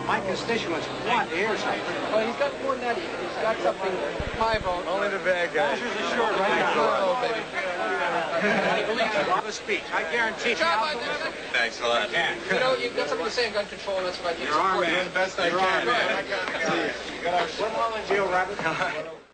My constituents want to hear something. Well, he's got more than that. He's got something high vote. Only the bad guys. Answers assured right now. baby. I believe you on the speech. I guarantee you. Thanks a lot. You know, you've got something to say on gun control, and that's what I need You're our support. man. Doing the best I You're can, our man. man. One Holland Geo Rabbit.